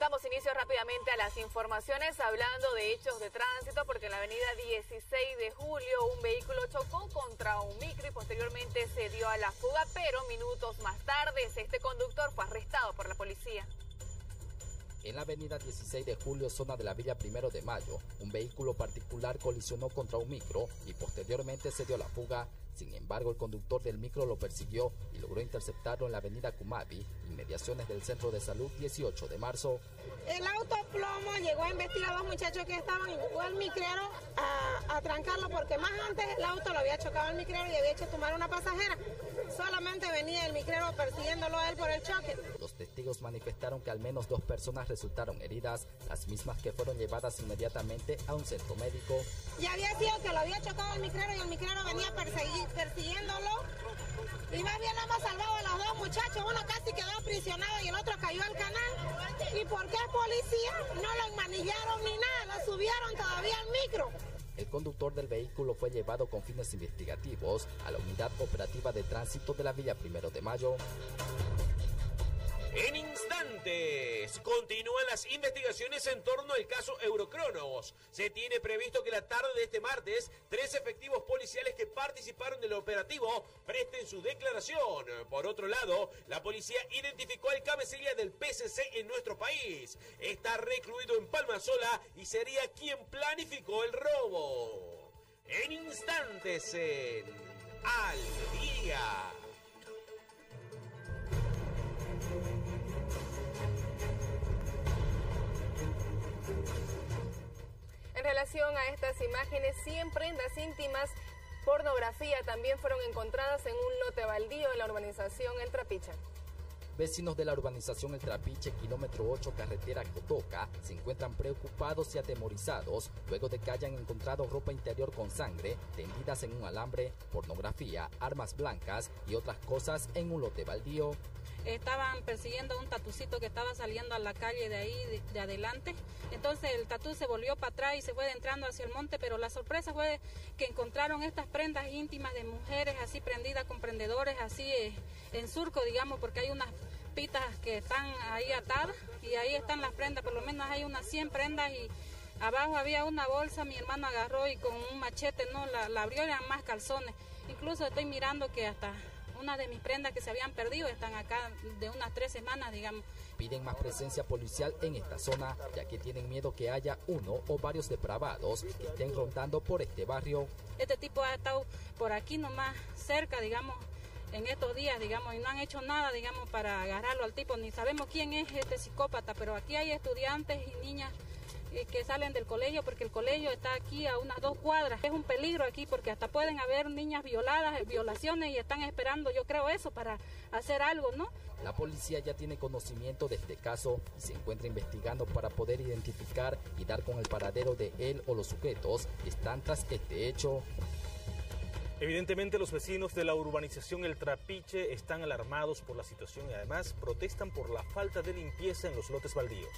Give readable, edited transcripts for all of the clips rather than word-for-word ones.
Damos inicio rápidamente a las informaciones hablando de hechos de tránsito porque en la avenida 16 de julio un vehículo chocó contra un micro y posteriormente se dio a la fuga, pero minutos más tarde este conductor fue arrestado por la policía. En la avenida 16 de julio, zona de la Villa 1 de Mayo, un vehículo particular colisionó contra un micro y posteriormente se dio a la fuga. Sin embargo, el conductor del micro lo persiguió y logró interceptarlo en la avenida Cumavi, inmediaciones del Centro de Salud 18 de marzo. El auto plomo llegó a investigar a dos muchachos que estaban igual micrero a trancarlo porque más antes el auto lo había chocado el micrero y había hecho tomar una pasajera. Solamente venía el micrero persiguiéndolo a él por el choque. Los testigos manifestaron que al menos 2 personas resultaron heridas, las mismas que fueron llevadas inmediatamente a un centro médico. Ya había sido que lo había chocado el micrero y el micrero venía persiguiéndolo. Y más bien hemos salvado a los 2 muchachos, uno casi quedó aprisionado y el otro cayó al canal. ¿Y por qué policía? No lo enmanillaron ni nada, lo subieron todavía al micro. El conductor del vehículo fue llevado con fines investigativos a la Unidad Operativa de Tránsito de la Villa 1 de Mayo. En instantes, continúan las investigaciones en torno al caso Eurocronos. Se tiene previsto que la tarde de este martes, 3 efectivos policiales que participaron del operativo presten su declaración. Por otro lado, la policía identificó al cabecilla del PCC en nuestro país. Está recluido en Palmasola y sería quien planificó el robo. En instantes, en Al Día. En relación a estas imágenes, 100 prendas íntimas, pornografía también fueron encontradas en un lote baldío en la urbanización El Trapiche. Vecinos de la urbanización El Trapiche, kilómetro 8, carretera Cotoca, se encuentran preocupados y atemorizados luego de que hayan encontrado ropa interior con sangre, tendidas en un alambre, pornografía, armas blancas y otras cosas en un lote baldío. Estaban persiguiendo a un tatucito que estaba saliendo a la calle de ahí, de adelante. Entonces el tatú se volvió para atrás y se fue entrando hacia el monte, pero la sorpresa fue que encontraron estas prendas íntimas de mujeres así prendidas con prendedores, así en surco, digamos, porque hay unas pitas que están ahí atadas y ahí están las prendas, por lo menos hay unas 100 prendas y abajo había una bolsa, mi hermano agarró y con un machete la abrió y eran más calzones. Incluso estoy mirando que hasta una de mis prendas que se habían perdido están acá de unas 3 semanas, digamos. Piden más presencia policial en esta zona, ya que tienen miedo que haya uno o varios depravados que estén rondando por este barrio. Este tipo ha estado por aquí nomás cerca, digamos, en estos días, digamos, y no han hecho nada, digamos, para agarrarlo al tipo. Ni sabemos quién es este psicópata, pero aquí hay estudiantes y niñas que salen del colegio, porque el colegio está aquí a unas 2 cuadras. Es un peligro aquí porque hasta pueden haber niñas violadas, violaciones y están esperando, yo creo, eso para hacer algo, ¿no? La policía ya tiene conocimiento de este caso y se encuentra investigando para poder identificar y dar con el paradero de él o los sujetos que están tras este hecho. Evidentemente los vecinos de la urbanización El Trapiche están alarmados por la situación y además protestan por la falta de limpieza en los lotes baldíos.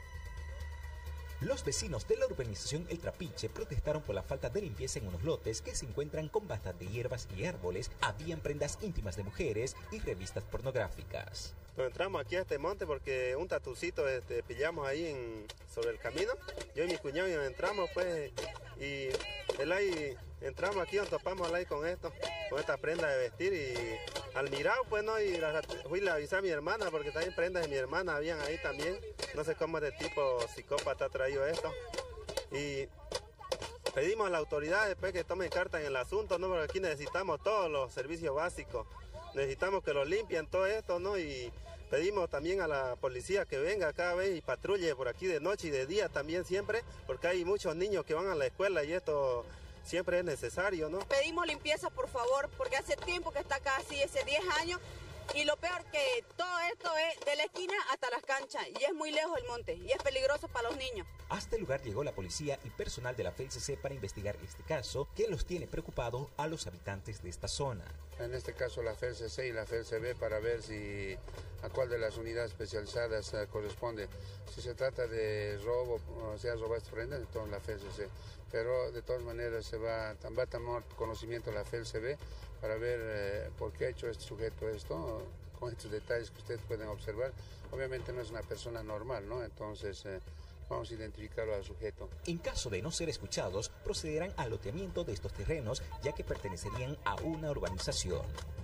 Los vecinos de la urbanización El Trapiche protestaron por la falta de limpieza en unos lotes que se encuentran con bastante hierbas y árboles, habían prendas íntimas de mujeres y revistas pornográficas. Nos entramos aquí a este monte porque un tatucito pillamos ahí sobre el camino. Yo y mi cuñado entramos pues y entramos aquí, nos topamos con esta prenda de vestir y al mirado pues no, y fui a avisar a mi hermana porque también prendas de mi hermana habían ahí también. No sé cómo de tipo psicópata ha traído esto. Y pedimos a la autoridad después que tomen carta en el asunto, ¿no? Porque aquí necesitamos todos los servicios básicos. Necesitamos que lo limpien todo esto, ¿no? Y pedimos también a la policía que venga cada vez y patrulle por aquí de noche y de día también siempre, porque hay muchos niños que van a la escuela y esto siempre es necesario, ¿no? Pedimos limpieza, por favor, porque hace tiempo que está acá, así, hace 10 años. Y lo peor que todo esto es de la esquina hasta las canchas y es muy lejos el monte y es peligroso para los niños. Hasta el lugar llegó la policía y personal de la FELCC para investigar este caso que los tiene preocupados a los habitantes de esta zona. En este caso la FELCC y la FELCB para ver a cuál de las unidades especializadas corresponde. Si se trata de robo, o sea, robar estas prendas, entonces la FELCC. Pero de todas maneras va a tomar conocimiento la FELCB para ver por qué ha hecho este sujeto esto, con estos detalles que ustedes pueden observar. Obviamente no es una persona normal, ¿no? Entonces vamos a identificarlo al sujeto. En caso de no ser escuchados, procederán al loteamiento de estos terrenos, ya que pertenecerían a una urbanización.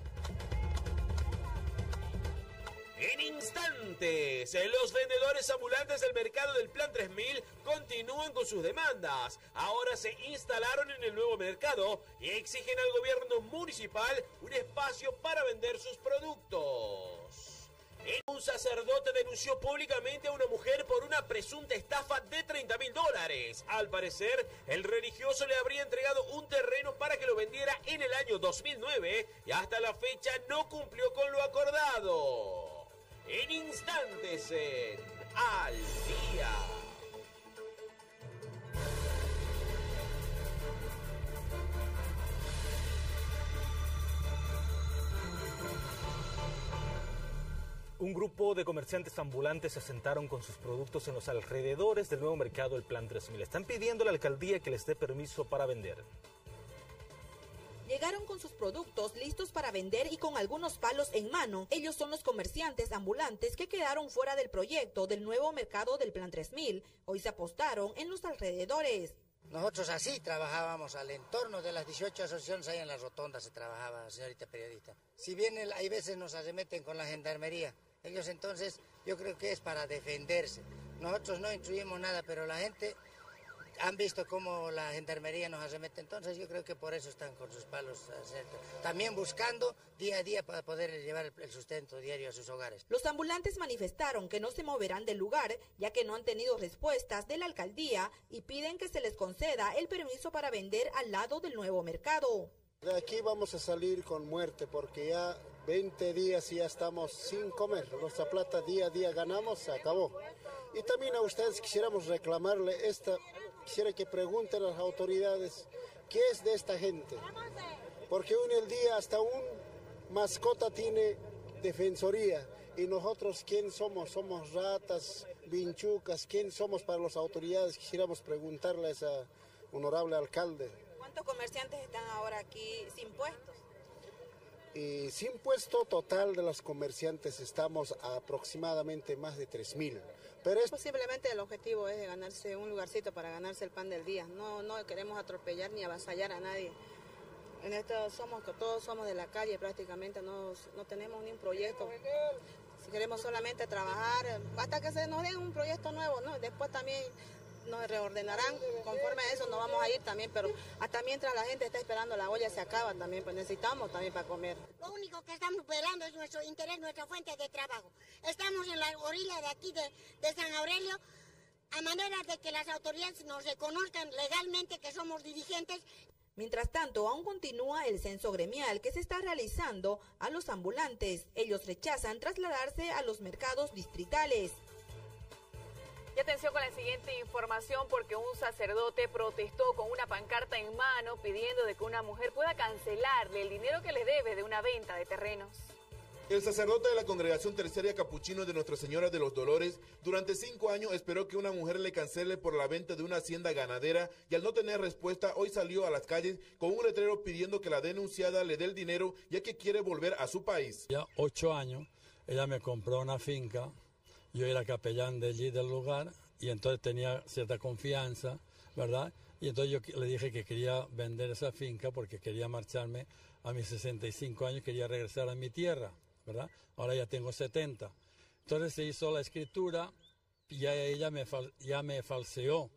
En instantes, los vendedores ambulantes del mercado del Plan 3000 continúan con sus demandas. Ahora se instalaron en el nuevo mercado y exigen al gobierno municipal un espacio para vender sus productos. Un sacerdote denunció públicamente a una mujer por una presunta estafa de $30.000. Al parecer, el religioso le habría entregado un terreno para que lo vendiera en el año 2009 y hasta la fecha no cumplió con lo acordado. En instantes, en Al Día. Un grupo de comerciantes ambulantes se asentaron con sus productos en los alrededores del nuevo mercado del Plan 3000. Están pidiendo a la alcaldía que les dé permiso para vender. Llegaron con sus productos listos para vender y con algunos palos en mano. Ellos son los comerciantes ambulantes que quedaron fuera del proyecto del nuevo mercado del Plan 3000. Hoy se apostaron en los alrededores. Nosotros así trabajábamos al entorno de las 18 asociaciones, ahí en la rotonda se trabajaba, señorita periodista. Si bien hay veces nos arremeten con la gendarmería, ellos entonces yo creo que es para defenderse. Nosotros no instruimos nada, pero la gente han visto cómo la gendarmería nos arremete, entonces yo creo que por eso están con sus palos, también buscando día a día para poder llevar el sustento diario a sus hogares. Los ambulantes manifestaron que no se moverán del lugar, ya que no han tenido respuestas de la alcaldía y piden que se les conceda el permiso para vender al lado del nuevo mercado. De aquí vamos a salir con muerte porque ya 20 días ya estamos sin comer. Nuestra plata día a día ganamos, se acabó. Y también a ustedes quisiéramos reclamarle quisiera que pregunten a las autoridades qué es de esta gente. Porque hoy en el día hasta un mascota tiene defensoría. Y nosotros, ¿quién somos? Somos ratas, vinchucas. ¿Quién somos para las autoridades? Quisiéramos preguntarle a ese honorable alcalde. ¿Cuántos comerciantes están ahora aquí sin puestos? Y sin puesto total de los comerciantes estamos a aproximadamente más de 3.000. Pero posiblemente el objetivo es de ganarse un lugarcito para ganarse el pan del día. No queremos atropellar ni avasallar a nadie. En esto todos somos de la calle prácticamente, no tenemos ni un proyecto. Si queremos solamente trabajar hasta que se nos den un proyecto nuevo, ¿no? Después también nos reordenarán, conforme a eso nos vamos a ir también, pero hasta mientras la gente está esperando la olla se acaba también, pues necesitamos también para comer. Lo único que estamos velando es nuestro interés, nuestra fuente de trabajo. Estamos en la orilla de aquí de San Aurelio, a manera de que las autoridades nos reconozcan legalmente que somos dirigentes. Mientras tanto, aún continúa el censo gremial que se está realizando a los ambulantes. Ellos rechazan trasladarse a los mercados distritales. Y atención con la siguiente información porque un sacerdote protestó con una pancarta en mano pidiendo de que una mujer pueda cancelarle el dinero que le debe de una venta de terrenos. El sacerdote de la Congregación Terciaria Capuchino de Nuestra Señora de los Dolores durante 5 años esperó que una mujer le cancele por la venta de una hacienda ganadera y al no tener respuesta hoy salió a las calles con un letrero pidiendo que la denunciada le dé el dinero ya que quiere volver a su país. Ya 8 años ella me compró una finca. Yo era capellán de allí del lugar y entonces tenía cierta confianza, ¿verdad? Y entonces yo le dije que quería vender esa finca porque quería marcharme a mis 65 años, quería regresar a mi tierra, ¿verdad? Ahora ya tengo 70. Entonces se hizo la escritura y ya ella ya me falseó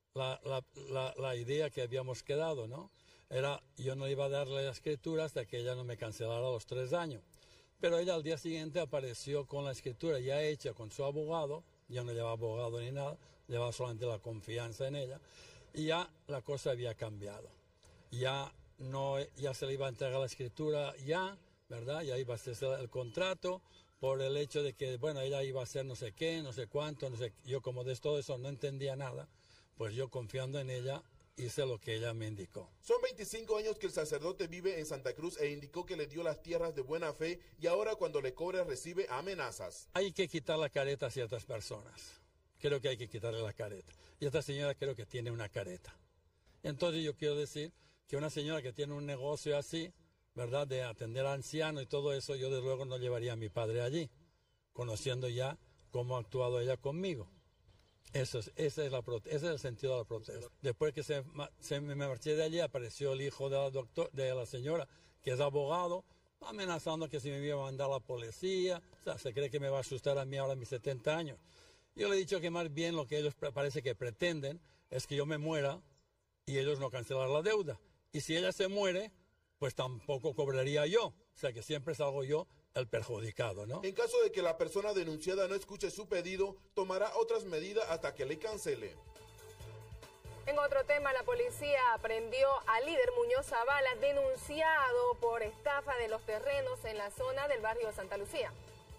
la idea que habíamos quedado, ¿no? Yo no iba a darle la escritura hasta que ella no me cancelara los 3 años. Pero ella al día siguiente apareció con la escritura ya hecha con su abogado, ya no llevaba abogado ni nada, llevaba solamente la confianza en ella, y ya la cosa había cambiado. Ya se le iba a entregar la escritura ya, ¿verdad? Ya iba a hacerse el contrato por el hecho de que, bueno, ella iba a hacer no sé qué, no sé cuánto, no sé. Yo como de todo eso no entendía nada, pues yo confiando en ella, hice lo que ella me indicó. Son 25 años que el sacerdote vive en Santa Cruz e indicó que le dio las tierras de buena fe y ahora cuando le cobra recibe amenazas. Hay que quitar la careta a ciertas personas. Creo que hay que quitarle la careta. Y esta señora creo que tiene una careta. Entonces yo quiero decir que una señora que tiene un negocio así, ¿verdad?, de atender a ancianos y todo eso, yo desde luego no llevaría a mi padre allí, conociendo ya cómo ha actuado ella conmigo. Ese es el sentido de la protesta. Después que me marché de allí, apareció el hijo de la señora, que es abogado, amenazando que si me iba a mandar a la policía. O sea, se cree que me va a asustar a mí ahora a mis 70 años. Yo le he dicho que más bien lo que ellos parece que pretenden es que yo me muera y ellos no cancelar la deuda. Y si ella se muere, pues tampoco cobraría yo. O sea, que siempre salgo yo el perjudicado, ¿no? En caso de que la persona denunciada no escuche su pedido, tomará otras medidas hasta que le cancele. En otro tema, la policía aprendió al líder Muñoz Zavala, denunciado por estafa de los terrenos en la zona del barrio Santa Lucía.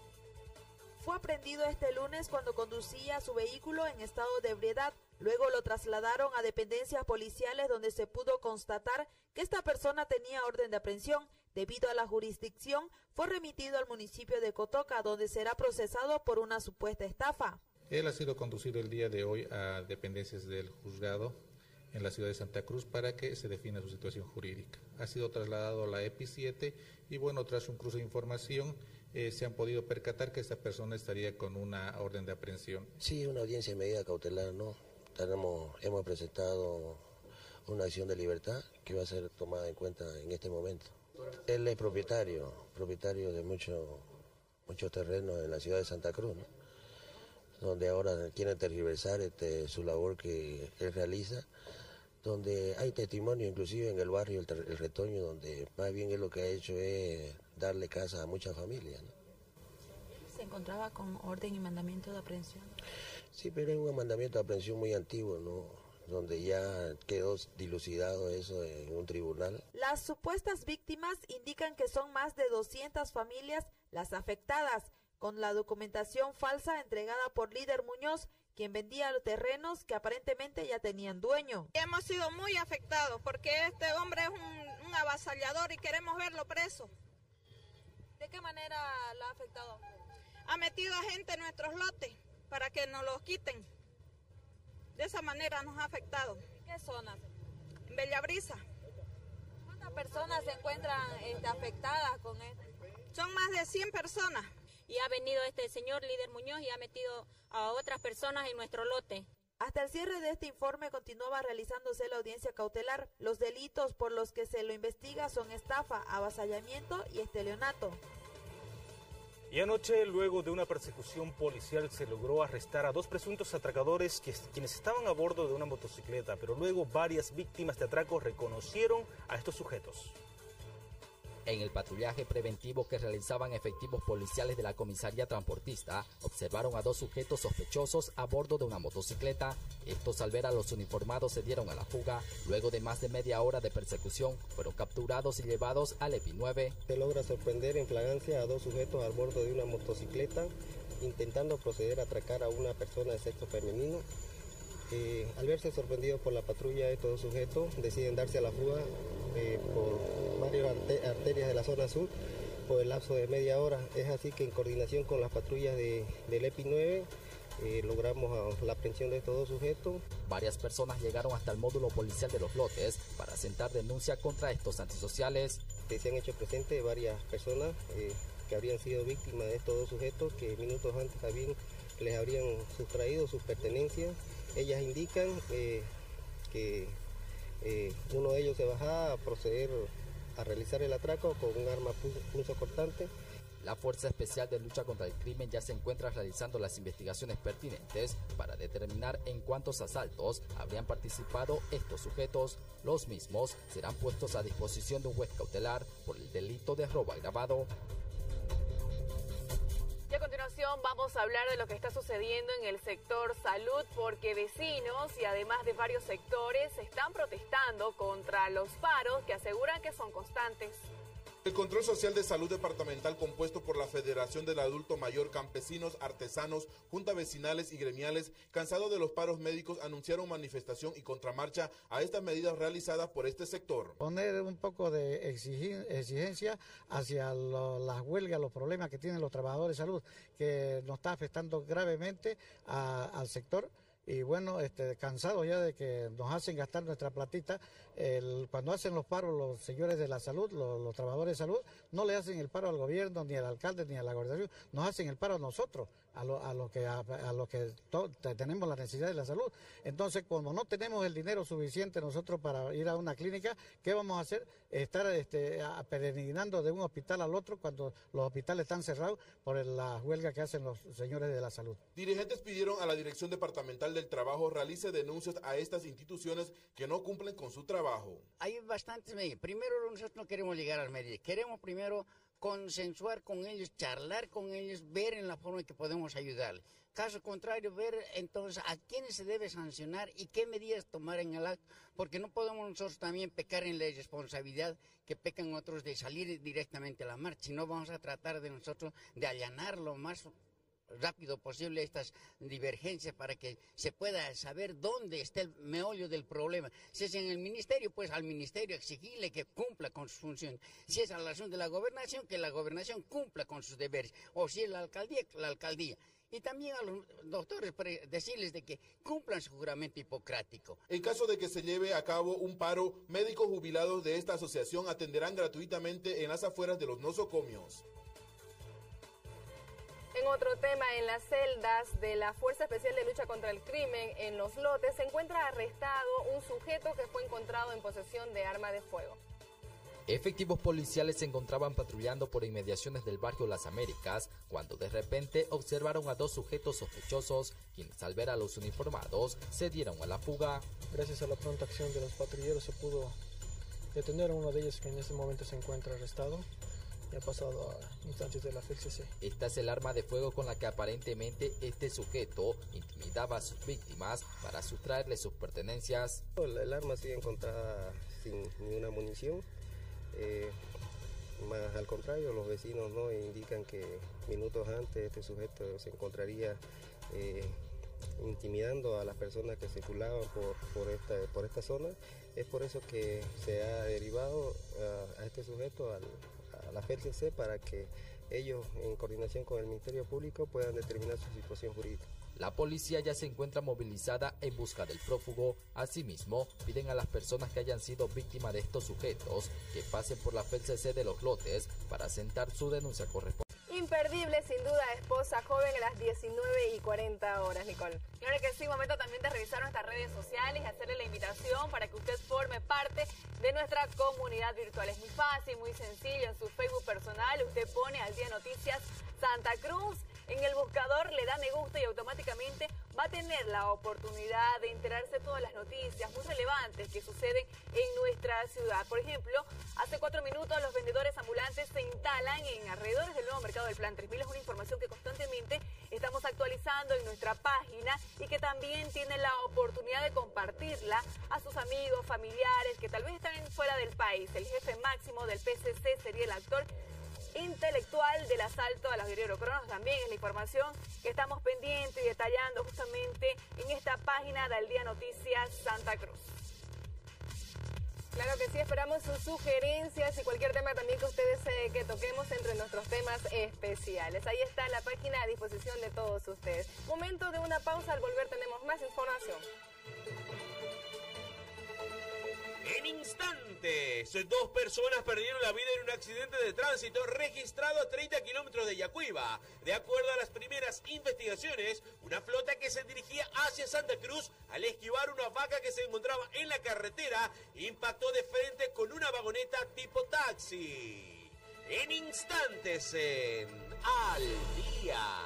Fue aprendido este lunes cuando conducía su vehículo en estado de ebriedad. Luego lo trasladaron a dependencias policiales donde se pudo constatar que esta persona tenía orden de aprehensión. Debido a la jurisdicción, fue remitido al municipio de Cotoca, donde será procesado por una supuesta estafa. Él ha sido conducido el día de hoy a dependencias del juzgado en la ciudad de Santa Cruz para que se defina su situación jurídica. Ha sido trasladado a la EPI 7 y bueno, tras un cruce de información se han podido percatar que esta persona estaría con una orden de aprehensión. Sí, una audiencia de medida cautelar, ¿no? Hemos presentado una acción de libertad que va a ser tomada en cuenta en este momento. Él es propietario de muchos terrenos en la ciudad de Santa Cruz, ¿no?, donde ahora quieren tergiversar su labor que él realiza, donde hay testimonio inclusive en el barrio el Retoño, donde más bien él lo que ha hecho es darle casa a muchas familias, ¿no? ¿Se encontraba con orden y mandamiento de aprehensión? Sí, pero es un mandamiento de aprehensión muy antiguo, ¿no?, donde ya quedó dilucidado eso en un tribunal. Las supuestas víctimas indican que son más de 200 familias las afectadas, con la documentación falsa entregada por líder Muñoz, quien vendía los terrenos que aparentemente ya tenían dueño. Hemos sido muy afectados porque este hombre es un avasallador y queremos verlo preso. ¿De qué manera lo ha afectado? Ha metido a gente en nuestros lotes para que nos los quiten. De esa manera nos ha afectado. ¿En qué zonas? En Bellabrisa. ¿Cuántas personas se encuentran afectadas con esto? Son más de 100 personas. Y ha venido este señor líder Muñoz y ha metido a otras personas en nuestro lote. Hasta el cierre de este informe continuaba realizándose la audiencia cautelar. Los delitos por los que se lo investiga son estafa, avasallamiento y estelionato. Y anoche, luego de una persecución policial, se logró arrestar a 2 presuntos atracadores quienes estaban a bordo de una motocicleta, pero luego varias víctimas de atracos reconocieron a estos sujetos. En el patrullaje preventivo que realizaban efectivos policiales de la comisaría transportista, observaron a 2 sujetos sospechosos a bordo de una motocicleta. Estos, al ver a los uniformados, se dieron a la fuga. Luego de más de media hora de persecución, fueron capturados y llevados al EPI 9. Se logra sorprender en flagrancia a 2 sujetos a bordo de una motocicleta, intentando proceder a atracar a una persona de sexo femenino. Al verse sorprendidos por la patrulla, estos 2 sujetos deciden darse a la fuga por varias arterias de la zona sur por el lapso de media hora. Es así que en coordinación con las patrullas del EPI 9 logramos la aprehensión de estos 2 sujetos. Varias personas llegaron hasta el módulo policial de Los Lotes para sentar denuncia contra estos antisociales. Se han hecho presentes varias personas que habrían sido víctimas de estos 2 sujetos que minutos antes también les habrían sustraído sus pertenencias. Ellas indican que uno de ellos se bajaba a proceder a realizar el atraco con un arma punzocortante. La Fuerza Especial de Lucha contra el Crimen ya se encuentra realizando las investigaciones pertinentes para determinar en cuántos asaltos habrían participado estos sujetos. Los mismos serán puestos a disposición de un juez cautelar por el delito de robo agravado. Y a continuación vamos a hablar de lo que está sucediendo en el sector salud, porque vecinos y además de varios sectores están protestando contra los paros que aseguran que son constantes. El Control Social de Salud Departamental, compuesto por la Federación del Adulto Mayor, campesinos, artesanos, juntas vecinales y gremiales, cansados de los paros médicos, anunciaron manifestación y contramarcha a estas medidas realizadas por este sector. Poner un poco de exigencia hacia las huelgas, los problemas que tienen los trabajadores de salud, que nos está afectando gravemente al sector, y bueno, cansados ya de que nos hacen gastar nuestra platita. Cuando hacen los paros los señores de la salud, los trabajadores de salud, no le hacen el paro al gobierno, ni al alcalde, ni a la gobernación, nos hacen el paro a nosotros, a los que tenemos la necesidad de la salud. Entonces, como no tenemos el dinero suficiente nosotros para ir a una clínica, ¿qué vamos a hacer? Estar peregrinando de un hospital al otro cuando los hospitales están cerrados por la huelga que hacen los señores de la salud. Dirigentes pidieron a la Dirección Departamental del Trabajo realice denuncias a estas instituciones que no cumplen con su trabajo. Hay bastantes medidas. Primero, nosotros no queremos llegar a las medidas. Queremos primero consensuar con ellos, charlar con ellos, ver en la forma en que podemos ayudarles. Caso contrario, ver entonces a quiénes se debe sancionar y qué medidas tomar en el acto, porque no podemos nosotros también pecar en la irresponsabilidad que pecan otros de salir directamente a la marcha, sino vamos a tratar de nosotros de allanar lo más rápido posible estas divergencias para que se pueda saber dónde está el meollo del problema. Si es en el ministerio, pues al ministerio exigirle que cumpla con sus funciones. Si es a la acción de la gobernación, que la gobernación cumpla con sus deberes. O si es la alcaldía. Y también a los doctores decirles de que cumplan su juramento hipocrático. En caso de que se lleve a cabo un paro, médicos jubilados de esta asociación atenderán gratuitamente en las afueras de los nosocomios. En otro tema, en las celdas de la Fuerza Especial de Lucha contra el Crimen en Los Lotes se encuentra arrestado un sujeto que fue encontrado en posesión de arma de fuego. Efectivos policiales se encontraban patrullando por inmediaciones del barrio Las Américas cuando de repente observaron a dos sujetos sospechosos, quienes al ver a los uniformados se dieron a la fuga. Gracias a la pronta acción de los patrulleros se pudo detener a uno de ellos, que en este momento se encuentra arrestado. Ha pasado a instancias de la FELCC. Esta es el arma de fuego con la que aparentemente este sujeto intimidaba a sus víctimas para sustraerle sus pertenencias. El arma sigue encontrada sin ninguna munición, más al contrario, los vecinos no indican que minutos antes este sujeto se encontraría intimidando a las personas que circulaban por esta zona. Es por eso que se ha derivado a este sujeto a la FELCC para que ellos, en coordinación con el Ministerio Público, puedan determinar su situación jurídica. La policía ya se encuentra movilizada en busca del prófugo. Asimismo, piden a las personas que hayan sido víctimas de estos sujetos que pasen por la FELCC de Los Lotes para sentar su denuncia correspondiente. Imperdible, sin duda, esposa joven a las 19:40, Nicole. Claro que sí, momento también de revisar nuestras redes sociales y hacerle la invitación para que usted forme parte de nuestra comunidad virtual. Es muy fácil, muy sencillo. En su Facebook personal usted pone Al Día Noticias Santa Cruz. En el buscador le da me gusta y automáticamente va a tener la oportunidad de enterarse de todas las noticias muy relevantes que suceden en nuestra ciudad. Por ejemplo, hace 4 minutos los vendedores ambulantes se instalan en alrededores del nuevo mercado del Plan 3000. Es una información que constantemente estamos actualizando en nuestra página y que también tienen la oportunidad de compartirla a sus amigos, familiares que tal vez están fuera del país. El jefe máximo del PCC sería el actor intelectual del asalto a los guerreros cronos. También es la información que estamos pendientes y detallando justamente en esta página del Día Noticias Santa Cruz. Claro que sí, esperamos sus sugerencias y cualquier tema también que ustedes que toquemos entre nuestros temas especiales. Ahí está la página a disposición de todos ustedes. Momento de una pausa, al volver tenemos más información. En instantes, 2 personas perdieron la vida en un accidente de tránsito registrado a 30 kilómetros de Yacuiba. De acuerdo a las primeras investigaciones, una flota que se dirigía hacia Santa Cruz, al esquivar una vaca que se encontraba en la carretera, impactó de frente con una vagoneta tipo taxi. En instantes, en Al Día.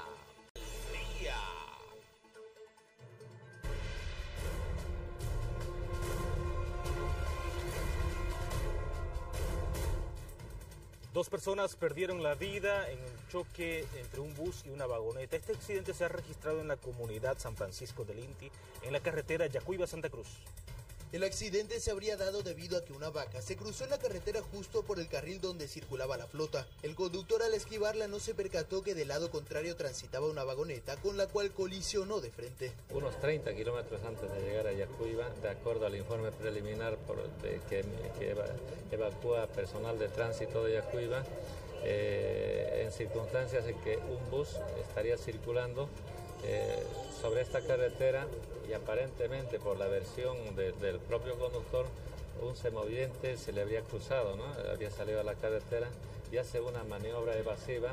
Dos personas perdieron la vida en un choque entre un bus y una vagoneta. Este accidente se ha registrado en la comunidad San Francisco del Inti, en la carretera Yacuiba-Santa Cruz. El accidente se habría dado debido a que una vaca se cruzó en la carretera justo por el carril donde circulaba la flota. El conductor, al esquivarla, no se percató que del lado contrario transitaba una vagoneta, con la cual colisionó de frente. Unos 30 kilómetros antes de llegar a Yacuiba, de acuerdo al informe preliminar que evacúa personal de tránsito de Yacuiba, en circunstancias en que un bus estaría circulando sobre esta carretera y aparentemente por la versión del propio conductor, un semoviente se le habría cruzado, ¿no? Habría salido a la carretera y hace una maniobra evasiva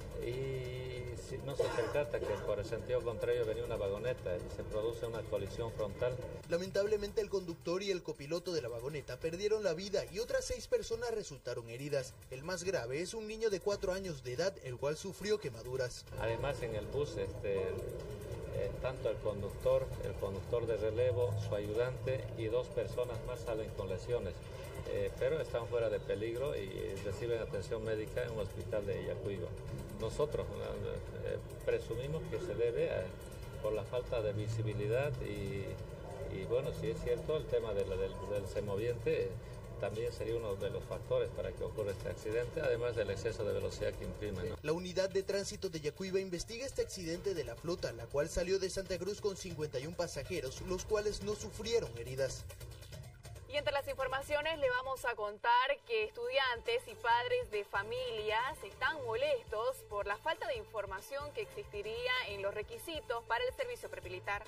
y no se percata que por el sentido contrario venía una vagoneta y se produce una colisión frontal. Lamentablemente el conductor y el copiloto de la vagoneta perdieron la vida y otras 6 personas resultaron heridas. El más grave es un niño de 4 años de edad, el cual sufrió quemaduras. Además en el bus tanto el conductor de relevo, su ayudante y 2 personas más salen con lesiones, pero están fuera de peligro y reciben atención médica en un hospital de Yacuiba. Nosotros presumimos que se debe por la falta de visibilidad y bueno, si es cierto, el tema del semoviente también sería uno de los factores para que ocurra este accidente, además del exceso de velocidad que imprime, ¿no? La unidad de tránsito de Yacuiba investiga este accidente de la flota, la cual salió de Santa Cruz con 51 pasajeros, los cuales no sufrieron heridas. Y entre las informaciones le vamos a contar que estudiantes y padres de familias están molestos por la falta de información que existiría en los requisitos para el servicio premilitar.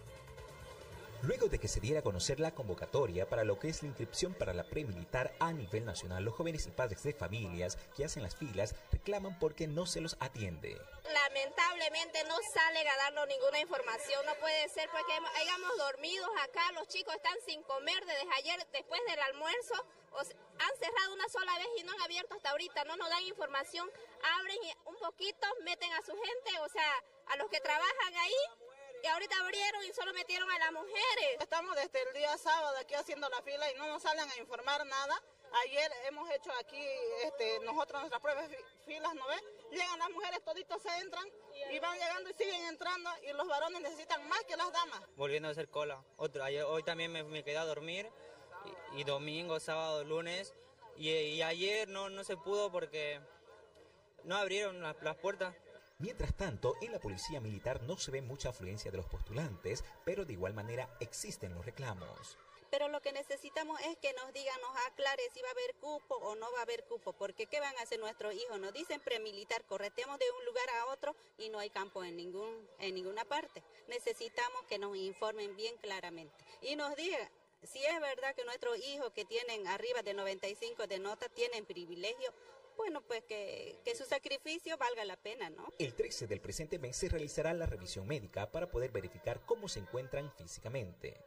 Luego de que se diera a conocer la convocatoria para lo que es la inscripción para la premilitar a nivel nacional, los jóvenes y padres de familias que hacen las filas reclaman porque no se los atiende. Lamentablemente no salen a darnos ninguna información, no puede ser porque hayamos dormido acá, los chicos están sin comer desde ayer después del almuerzo, han cerrado una sola vez y no han abierto hasta ahorita, no nos dan información, abren un poquito, meten a su gente, o sea, a los que trabajan ahí. Y ahorita abrieron y solo metieron a las mujeres. Estamos desde el día sábado aquí haciendo la fila y no nos salen a informar nada. Ayer hemos hecho aquí nosotros nuestras pruebas filas, ¿no ves? Llegan las mujeres, toditos se entran y van llegando y siguen entrando y los varones necesitan más que las damas. Volviendo a hacer cola. Hoy también me quedé a dormir y domingo, sábado, lunes y ayer no se pudo porque no abrieron las puertas. Mientras tanto, en la policía militar no se ve mucha afluencia de los postulantes, pero de igual manera existen los reclamos. Pero lo que necesitamos es que nos digan, nos aclare si va a haber cupo o no va a haber cupo, porque ¿qué van a hacer nuestros hijos? Nos dicen premilitar, correteamos de un lugar a otro y no hay campo en ninguna parte. Necesitamos que nos informen bien claramente y nos digan si es verdad que nuestros hijos que tienen arriba de 95 de nota tienen privilegio. Bueno, pues que su sacrificio valga la pena, ¿no? El 13 del presente mes se realizará la revisión médica para poder verificar cómo se encuentran físicamente.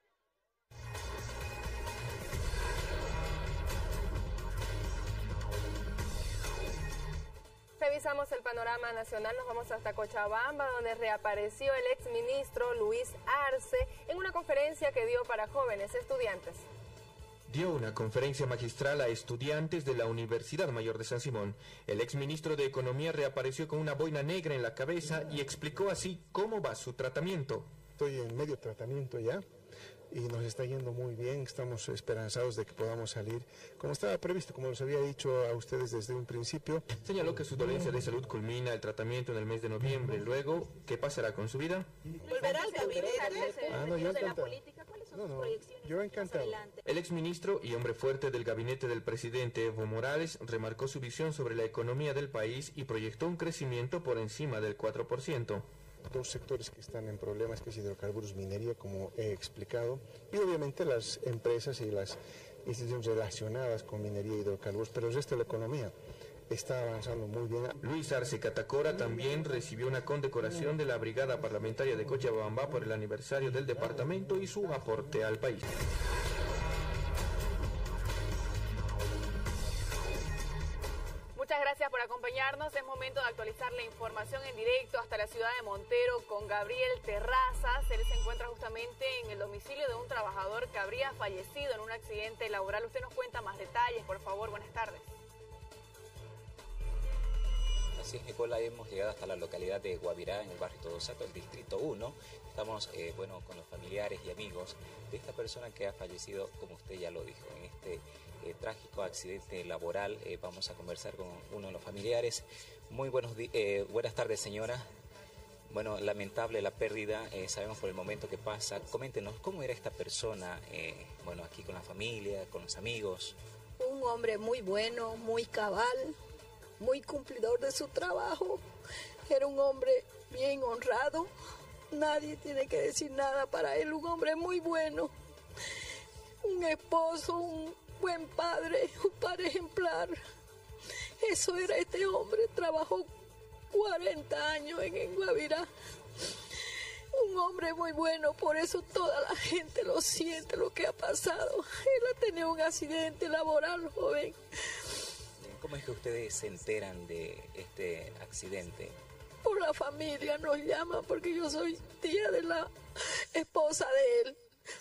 Revisamos el panorama nacional, nos vamos hasta Cochabamba, donde reapareció el exministro Luis Arce en una conferencia que dio para jóvenes estudiantes. Dio una conferencia magistral a estudiantes de la Universidad Mayor de San Simón. El exministro de Economía reapareció con una boina negra en la cabeza y explicó así cómo va su tratamiento. Estoy en medio tratamiento ya y nos está yendo muy bien, estamos esperanzados de que podamos salir como estaba previsto, como les había dicho a ustedes desde un principio. Señaló que su dolencia de salud culmina el tratamiento en el mes de noviembre. Luego, ¿qué pasará con su vida? ¿Volverá al gabinete? No, yo encantado. Yo encantado. El exministro y hombre fuerte del gabinete del presidente Evo Morales remarcó su visión sobre la economía del país y proyectó un crecimiento por encima del 4%. 2 sectores que están en problemas, que es hidrocarburos, minería, como he explicado, y obviamente las empresas y las instituciones relacionadas con minería y hidrocarburos, pero el resto de la economía está avanzando muy bien. Luis Arce Catacora también recibió una condecoración de la Brigada Parlamentaria de Cochabamba por el aniversario del departamento y su aporte al país. Muchas gracias por acompañarnos. Es momento de actualizar la información en directo hasta la ciudad de Montero con Gabriel Terrazas. Él se encuentra justamente en el domicilio de un trabajador que habría fallecido en un accidente laboral. Usted nos cuenta más detalles, por favor. Buenas tardes. Así es, Nicola, hemos llegado hasta la localidad de Guavirá, en el barrio Todosato, el distrito 1. Estamos, con los familiares y amigos de esta persona que ha fallecido, como usted ya lo dijo, en este trágico accidente laboral. Vamos a conversar con uno de los familiares. Muy buenas tardes, señora. Bueno, lamentable la pérdida, sabemos por el momento que pasa. Coméntenos, ¿cómo era esta persona, aquí con la familia, con los amigos? Un hombre muy bueno, muy cabal, muy cumplidor de su trabajo. Era un hombre bien honrado honrado. Nadie tiene que decir nada para él, un hombre muy bueno, un esposo, un buen padre, un padre ejemplar. Eso era este hombre, trabajó 40 años en Guavirá. Un hombre muy bueno, por eso toda la gente lo siente lo que ha pasado. Él ha tenido un accidente laboral, joven. ¿Cómo es que ustedes se enteran de este accidente? Por la familia nos llaman, porque yo soy tía de la esposa de él.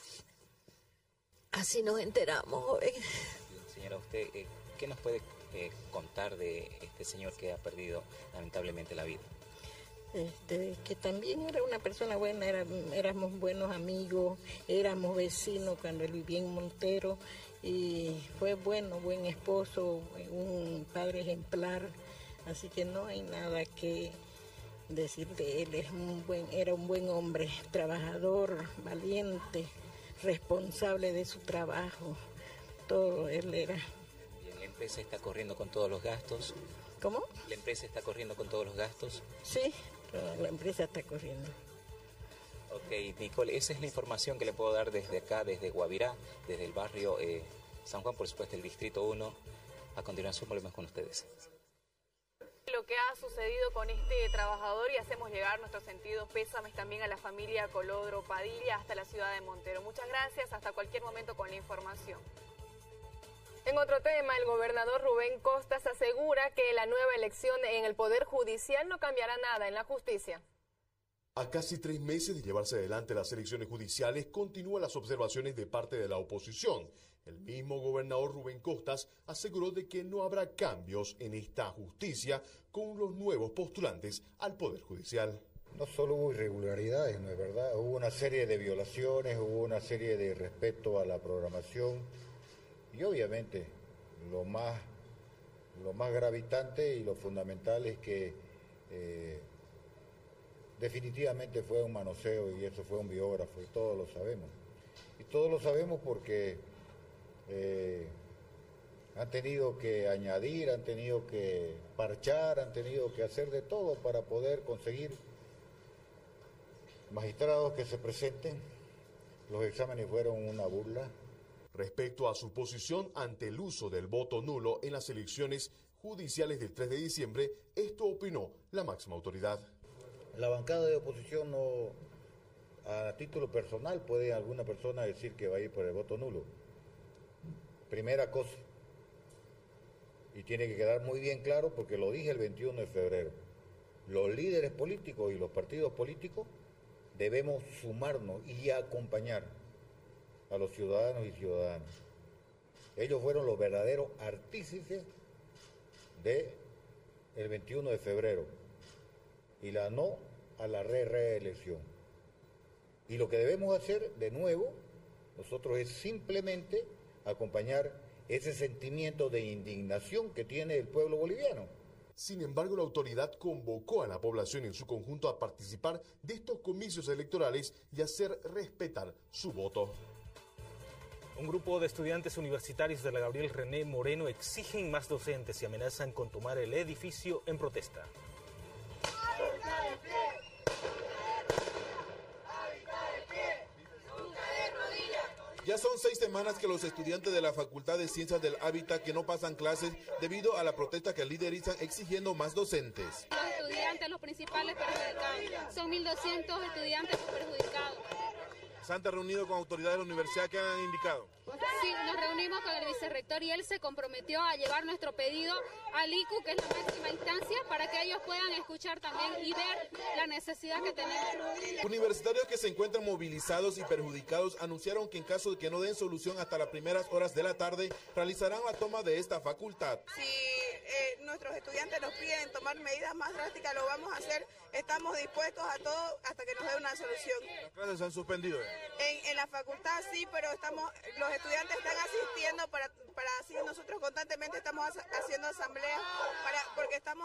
Así nos enteramos, joven. Señora, usted, ¿qué nos puede contar de este señor que ha perdido lamentablemente la vida? Que también era una persona buena, éramos buenos amigos, éramos vecinos cuando él vivía en Montero, y fue bueno, buen esposo, un padre ejemplar, así que no hay nada que decir de él. Era un buen hombre, trabajador, valiente, responsable de su trabajo, todo él era. Bien, ¿la empresa está corriendo con todos los gastos? ¿Cómo? ¿La empresa está corriendo con todos los gastos? Sí, la empresa está corriendo. Ok, Nicole, esa es la información que le puedo dar desde acá, desde Guavirá, desde el barrio San Juan, por supuesto, el Distrito 1. A continuación volvemos con ustedes. Lo que ha sucedido con este trabajador, y hacemos llegar nuestros sentidos pésames también a la familia Colodro Padilla hasta la ciudad de Montero. Muchas gracias, hasta cualquier momento con la información. En otro tema, el gobernador Rubén Costas asegura que la nueva elección en el Poder Judicial no cambiará nada en la justicia. A casi 3 meses de llevarse adelante las elecciones judiciales, continúan las observaciones de parte de la oposición. El mismo gobernador Rubén Costas aseguró de que no habrá cambios en esta justicia con los nuevos postulantes al Poder Judicial. No solo hubo irregularidades, ¿no es verdad? Hubo una serie de violaciones, hubo una serie de irrespeto a la programación y obviamente lo más gravitante y lo fundamental es que definitivamente fue un manoseo y eso fue un biógrafo y todos lo sabemos. Y todos lo sabemos porque han tenido que añadir, han tenido que parchar, han tenido que hacer de todo para poder conseguir magistrados que se presenten. Los exámenes fueron una burla. Respecto a su posición ante el uso del voto nulo en las elecciones judiciales del 3 de diciembre, esto opinó la máxima autoridad. La bancada de oposición no, a título personal, puede alguna persona decir que va a ir por el voto nulo. Primera cosa, y tiene que quedar muy bien claro porque lo dije el 21 de febrero, los líderes políticos y los partidos políticos debemos sumarnos y acompañar a los ciudadanos y ciudadanas. Ellos fueron los verdaderos artífices del 21 de febrero y la no a la reelección. Y lo que debemos hacer de nuevo, nosotros es simplemente acompañar ese sentimiento de indignación que tiene el pueblo boliviano. Sin embargo, la autoridad convocó a la población en su conjunto a participar de estos comicios electorales y hacer respetar su voto. Un grupo de estudiantes universitarios de la Gabriel René Moreno exigen más docentes y amenazan con tomar el edificio en protesta. Ya son 6 semanas que los estudiantes de la Facultad de Ciencias del Hábitat que no pasan clases debido a la protesta que liderizan exigiendo más docentes. Los estudiantes, los principales perjudicados. Son 1.200 estudiantes perjudicados. ¿Se han reunido con autoridades de la universidad que han indicado? Sí, nos reunimos con el vicerrector y él se comprometió a llevar nuestro pedido al ICU, que es la máxima instancia, para que ellos puedan escuchar también y ver la necesidad que tenemos. Universitarios que se encuentran movilizados y perjudicados anunciaron que en caso de que no den solución hasta las primeras horas de la tarde, realizarán la toma de esta facultad. Si nuestros estudiantes nos piden tomar medidas más drásticas, lo vamos a hacer. Estamos dispuestos a todo hasta que nos dé una solución. ¿Las clases se han suspendido? En la facultad sí, pero los estudiantes están asistiendo para así nosotros constantemente estamos haciendo asambleas porque estamos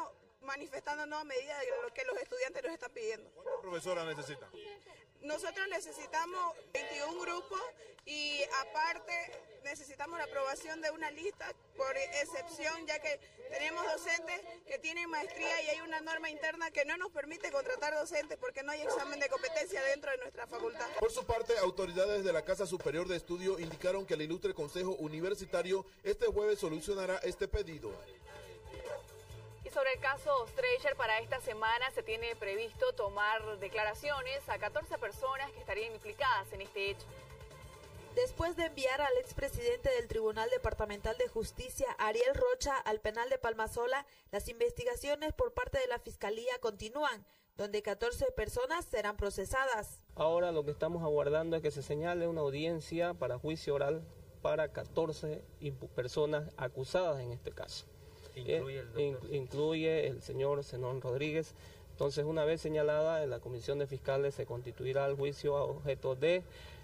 manifestándonos a medida de lo que los estudiantes nos están pidiendo. ¿Cuántas profesoras necesitan? Nosotros necesitamos 21 grupos y aparte necesitamos la aprobación de una lista por excepción, ya que tenemos docentes que tienen maestría y hay una norma interna que no nos permite contratar docentes porque no hay examen de competencia dentro de nuestra facultad. Por su parte, autoridades de la Casa Superior de Estudio indicaron que el ilustre Consejo Universitario este jueves solucionará este pedido. Y sobre el caso Streicher, para esta semana se tiene previsto tomar declaraciones a 14 personas que estarían implicadas en este hecho. Después de enviar al expresidente del Tribunal Departamental de Justicia, Ariel Rocha, al penal de Palmasola, las investigaciones por parte de la Fiscalía continúan, donde 14 personas serán procesadas. Ahora lo que estamos aguardando es que se señale una audiencia para juicio oral para 14 personas acusadas en este caso. Incluye el señor Zenón Rodríguez. Entonces, una vez señalada, en la Comisión de Fiscales se constituirá el juicio a objeto de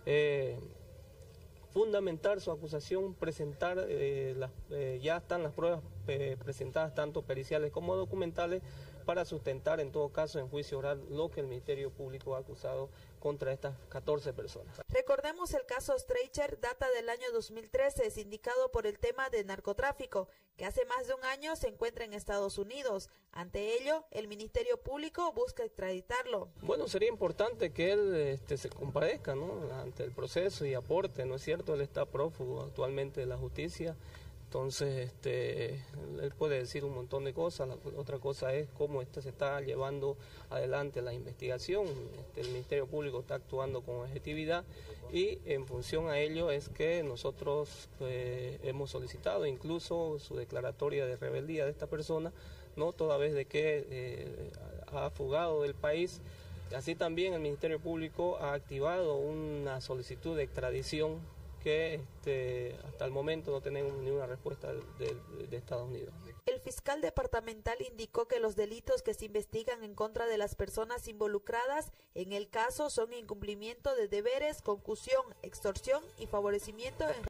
fundamentar su acusación, presentar, ya están las pruebas presentadas tanto periciales como documentales para sustentar en todo caso en juicio oral lo que el Ministerio Público ha acusado contra estas 14 personas. Recordemos el caso Streicher data del año 2013, sindicado por el tema de narcotráfico, que hace más de un año se encuentra en Estados Unidos. Ante ello, el Ministerio Público busca extraditarlo. Bueno, sería importante que él se compadezca, ¿no?, ante el proceso y aporte, ¿no es cierto? Él está prófugo actualmente de la justicia. Entonces, él puede decir un montón de cosas. La otra cosa es cómo se está llevando adelante la investigación. El Ministerio Público está actuando con objetividad y en función a ello es que nosotros hemos solicitado incluso su declaratoria de rebeldía de esta persona, no toda vez de que ha fugado del país. Así también el Ministerio Público ha activado una solicitud de extradición que hasta el momento no tenemos ninguna respuesta de Estados Unidos. El fiscal departamental indicó que los delitos que se investigan en contra de las personas involucradas en el caso son incumplimiento de deberes, concusión, extorsión y favorecimiento en...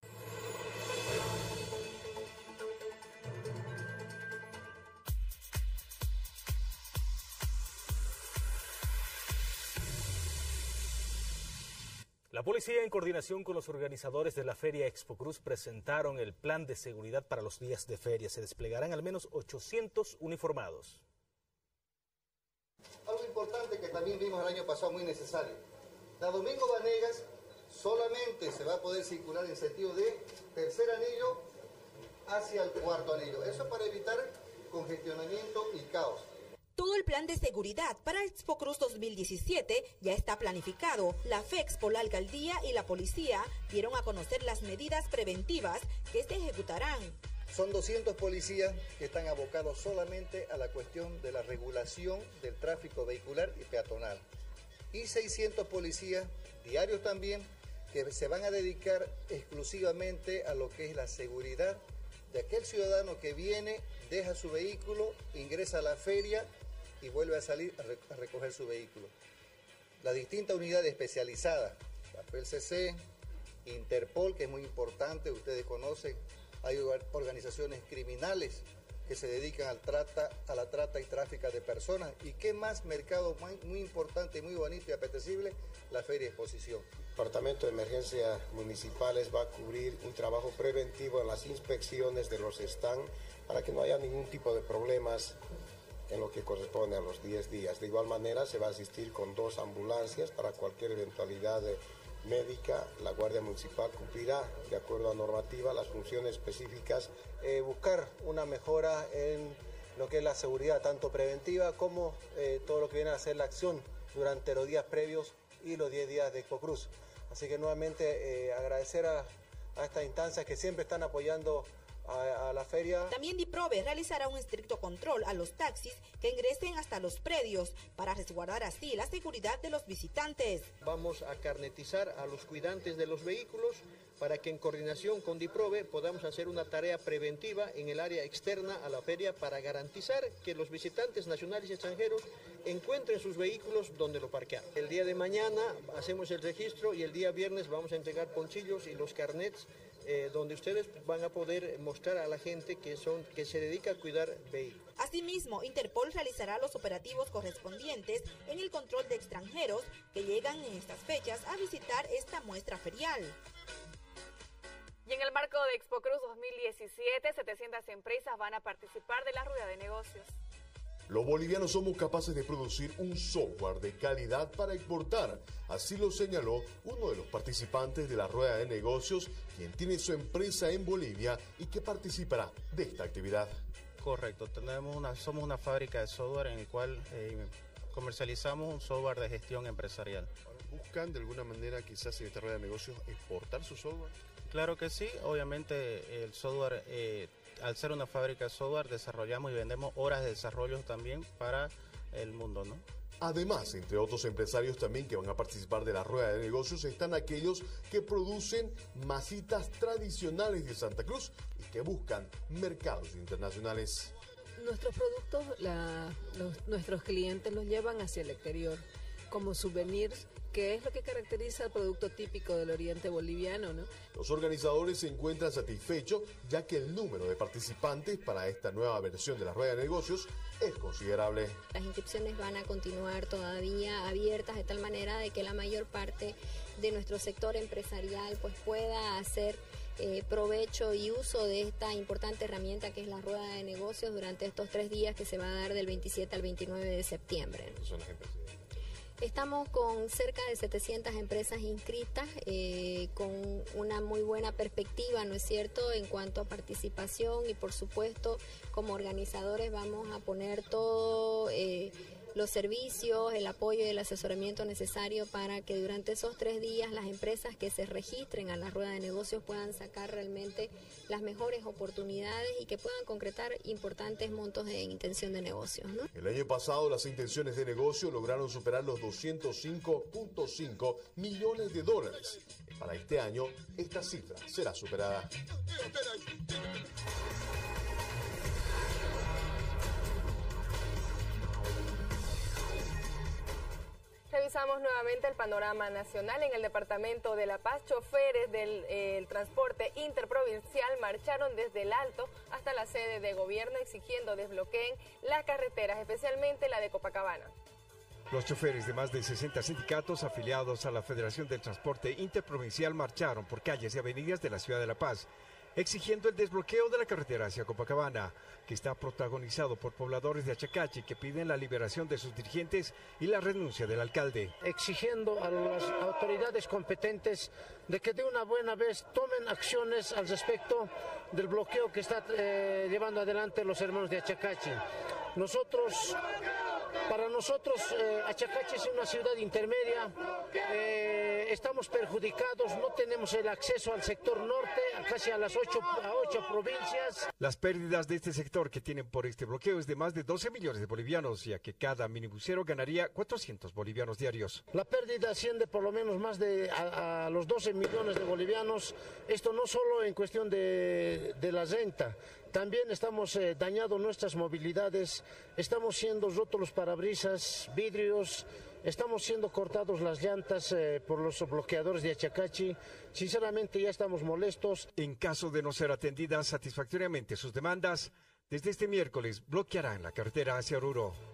La policía, en coordinación con los organizadores de la Feria Expo Cruz, presentaron el plan de seguridad para los días de feria. Se desplegarán al menos 800 uniformados. Algo importante que también vimos el año pasado, muy necesario. La Domingo Vanegas solamente se va a poder circular en sentido de tercer anillo hacia el cuarto anillo. Eso para evitar congestionamiento y caos. Todo el plan de seguridad para Expo Cruz 2017 ya está planificado. La FEXPO, la alcaldía y la policía dieron a conocer las medidas preventivas que se ejecutarán. Son 200 policías que están abocados solamente a la cuestión de la regulación del tráfico vehicular y peatonal. Y 600 policías diarios también que se van a dedicar exclusivamente a lo que es la seguridad de aquel ciudadano que viene, deja su vehículo, ingresa a la feria y vuelve a salir a recoger su vehículo. Las distintas unidades especializadas, la PLCC, Interpol, que es muy importante, ustedes conocen, hay organizaciones criminales que se dedican a la trata y tráfico de personas. ¿Y qué más mercado muy importante, muy bonito y apetecible? La Feria Exposición. El Departamento de Emergencias Municipales va a cubrir un trabajo preventivo en las inspecciones de los stands para que no haya ningún tipo de problemas en lo que corresponde a los 10 días. De igual manera, se va a asistir con 2 ambulancias para cualquier eventualidad médica. La Guardia Municipal cumplirá, de acuerdo a normativa, las funciones específicas. Buscar una mejora en lo que es la seguridad, tanto preventiva como todo lo que viene a ser la acción durante los días previos y los 10 días de Expo Cruz. Así que nuevamente agradecer a estas instancias que siempre están apoyando a la feria. También DIPROVE realizará un estricto control a los taxis que ingresen hasta los predios para resguardar así la seguridad de los visitantes. Vamos a carnetizar a los cuidantes de los vehículos para que en coordinación con DIPROVE podamos hacer una tarea preventiva en el área externa a la feria para garantizar que los visitantes nacionales y extranjeros encuentren sus vehículos donde lo parquean. El día de mañana hacemos el registro y el día viernes vamos a entregar ponchillos y los carnets donde ustedes van a poder mostrar a la gente que se dedica a cuidar vehículos. Asimismo, Interpol realizará los operativos correspondientes en el control de extranjeros que llegan en estas fechas a visitar esta muestra ferial. Y en el marco de ExpoCruz 2017, 700 empresas van a participar de la rueda de negocios. Los bolivianos somos capaces de producir un software de calidad para exportar. Así lo señaló uno de los participantes de la rueda de negocios, quien tiene su empresa en Bolivia y que participará de esta actividad. Correcto, somos una fábrica de software en el cual comercializamos un software de gestión empresarial. ¿Buscan de alguna manera quizás en esta rueda de negocios exportar su software? Claro que sí, obviamente el software, al ser una fábrica de software, desarrollamos y vendemos horas de desarrollo también para el mundo, ¿no? Además, entre otros empresarios también que van a participar de la rueda de negocios están aquellos que producen masitas tradicionales de Santa Cruz y que buscan mercados internacionales. Nuestros productos, nuestros clientes los llevan hacia el exterior como souvenirs, que es lo que caracteriza el producto típico del oriente boliviano, ¿no? Los organizadores se encuentran satisfechos ya que el número de participantes para esta nueva versión de la rueda de negocios es considerable. Las inscripciones van a continuar todavía abiertas de tal manera de que la mayor parte de nuestro sector empresarial pues pueda hacer provecho y uso de esta importante herramienta que es la rueda de negocios durante estos 3 días que se va a dar del 27 al 29 de septiembre. ¿Cuántas son las empresas? Estamos con cerca de 700 empresas inscritas, con una muy buena perspectiva, ¿no es cierto?, en cuanto a participación y, por supuesto, como organizadores vamos a poner todos los servicios, el apoyo y el asesoramiento necesario para que durante esos 3 días las empresas que se registren a la rueda de negocios puedan sacar realmente las mejores oportunidades y que puedan concretar importantes montos de intención de negocios, ¿no? El año pasado las intenciones de negocio lograron superar los 205.5 millones de dólares. Para este año, esta cifra será superada. Revisamos nuevamente el panorama nacional. En el departamento de La Paz, choferes del transporte interprovincial marcharon desde el Alto hasta la sede de gobierno exigiendo desbloqueen las carreteras, especialmente la de Copacabana. Los choferes de más de 60 sindicatos afiliados a la Federación del Transporte Interprovincial marcharon por calles y avenidas de la ciudad de La Paz, exigiendo el desbloqueo de la carretera hacia Copacabana, que está protagonizado por pobladores de Achacachi que piden la liberación de sus dirigentes y la renuncia del alcalde. Exigiendo a las autoridades competentes de que de una buena vez tomen acciones al respecto del bloqueo que está llevando adelante los hermanos de Achacachi. Para nosotros, Achacachi es una ciudad intermedia, estamos perjudicados, no tenemos el acceso al sector norte, casi a las 8 provincias. Las pérdidas de este sector que tienen por este bloqueo es de más de 12 millones de bolivianos, ya que cada minibusero ganaría 400 bolivianos diarios. La pérdida asciende por lo menos más a los 12 millones de bolivianos, esto no solo en cuestión de la renta. También estamos dañando nuestras movilidades, estamos siendo rotos los parabrisas, vidrios, estamos siendo cortados las llantas por los bloqueadores de Achacachi. Sinceramente ya estamos molestos. En caso de no ser atendidas satisfactoriamente sus demandas, desde este miércoles bloquearán la carretera hacia Oruro.